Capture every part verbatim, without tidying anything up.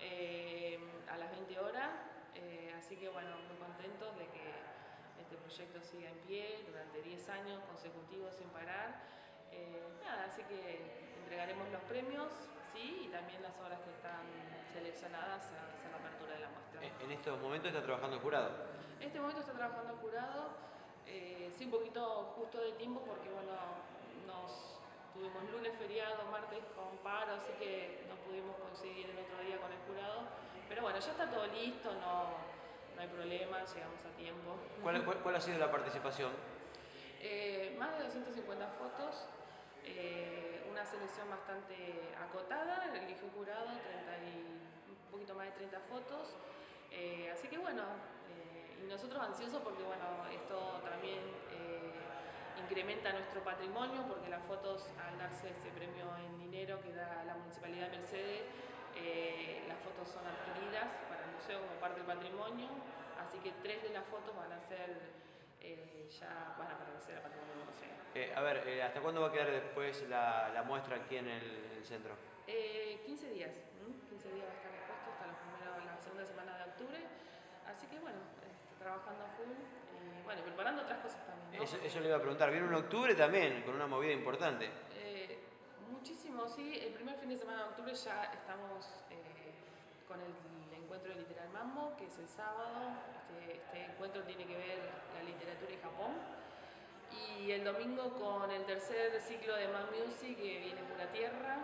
eh, a las veinte horas, eh, así que bueno, muy contentos de que este proyecto siga en pie durante diez años consecutivos sin parar. Eh, nada, así que entregaremos los premios, sí, y también las obras que están seleccionadas a hacer la apertura de la muestra. En estos momentos está trabajando el jurado. En este momento está trabajando el jurado, eh, sí, un poquito justo de tiempo porque bueno, nos tuvimos lunes feriado, martes con paro, así que no pudimos coincidir el otro día con el jurado, pero bueno, ya está todo listo, no, no hay problema, llegamos a tiempo. ¿Cuál, cuál, cuál ha sido la participación? Eh, más de doscientas cincuenta fotos, eh, una selección bastante acotada, eligió el jurado, treinta y, un poquito más de treinta fotos, eh, así que bueno, eh, y nosotros ansiosos porque bueno, esto también eh, incrementa nuestro patrimonio porque las fotos, al darse ese premio en dinero que da la Municipalidad de Mercedes, eh, las fotos son adquiridas para el museo como parte del patrimonio, así que tres de las fotos van a ser Eh, ya van a aparecer a patrimonio del museo. Eh, a ver, eh, ¿hasta cuándo va a quedar después la, la muestra aquí en el, en el centro? Eh, quince días, ¿m? quince días va a estar expuesto hasta la, primera, la segunda semana de octubre, así que bueno, este, trabajando a full y bueno, preparando otras cosas también, ¿no? Eso, eso le iba a preguntar, viene un octubre también, con una movida importante. Eh, muchísimo, sí, el primer fin de semana de octubre ya estamos eh, con el, el encuentro de Literal Mambo, que es el sábado. Este, este encuentro tiene que ver la literatura y Japón. Y el domingo con el tercer ciclo de Mad Music, que viene Pura Tierra.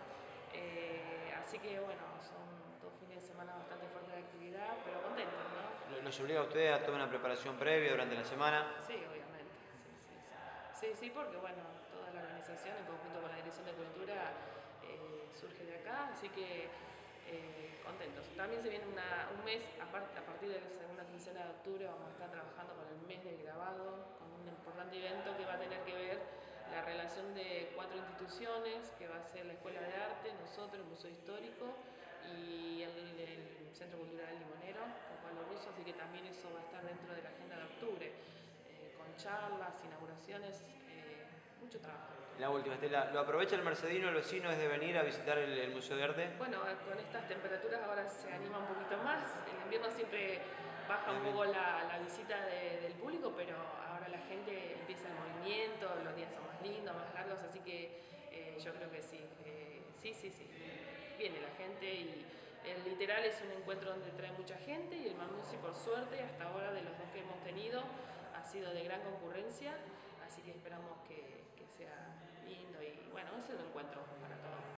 Eh, así que bueno, son dos fines de semana bastante fuertes de actividad, pero contentos, ¿no? ¿Los obliga a ustedes a toda una preparación previa durante la semana? Sí, obviamente. Sí, sí, sí. Sí, sí, porque bueno, toda la organización en conjunto con la Dirección de Cultura eh, surge de acá, así que eh, contentos. También se viene una, un mes, aparte, a partir de la segunda quincena de octubre vamos a estar trabajando con el mes del grabado, con un importante evento que va a tener que ver la relación de cuatro instituciones, que va a ser la Escuela de Arte, nosotros, el Museo Histórico y el, el Centro Cultural Limonero, con Pablo Russo, así que también eso va a estar dentro de la agenda de octubre, eh, con charlas, inauguraciones, eh, mucho trabajo. La última, Estela, ¿lo aprovecha el mercedino, el vecino, es de venir a visitar el, el Museo de Arte? Bueno, con estas temperaturas ahora se anima un poquito más, en invierno siempre baja un poco la, la visita de, del público, pero ahora la gente empieza el movimiento, los días son más lindos, más largos, así que eh, yo creo que sí, eh, sí, sí, sí, viene la gente y el Literal es un encuentro donde trae mucha gente y el Mamusi, por suerte, hasta ahora de los dos que hemos tenido, ha sido de gran concurrencia, así que esperamos que, que sea